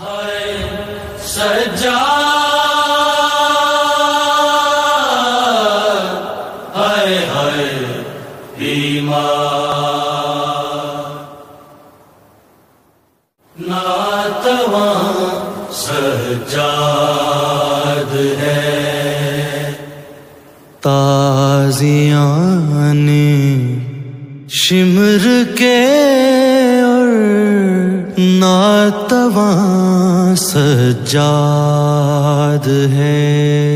ناتواں سجاد ہے تازیان شمر کے اور ناتواں سجاد ہے،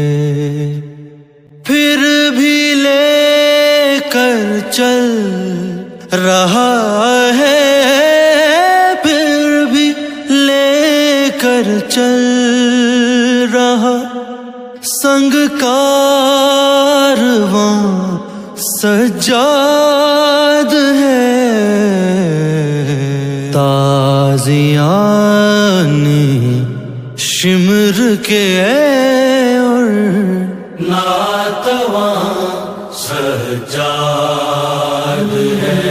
پھر بھی لے کر چل رہا ہے، پھر بھی لے کر چل رہا سنگ کارواں سجاد ہے، تازیان شمر کے اور ناتواں سجاد ہے،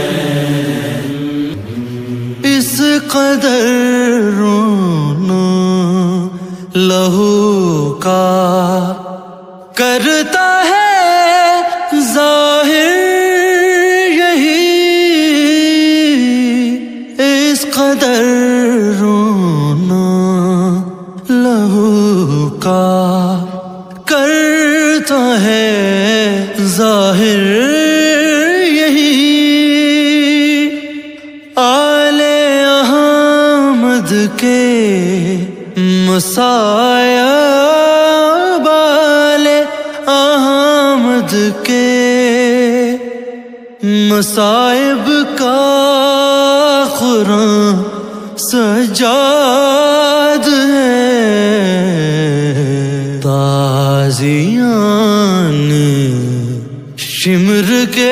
اس قدر رونا لہو کا کرتا ہے ظاہر یہی، اس قدر رونا لہو کا کرتا ہے ظاہر یہی، آل احمد کے مصائب، آل احمد کے مصائب کا قرآن سجاد ہے، تازیان شمر کے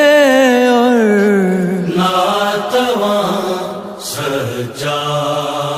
اور ناتواں سجاد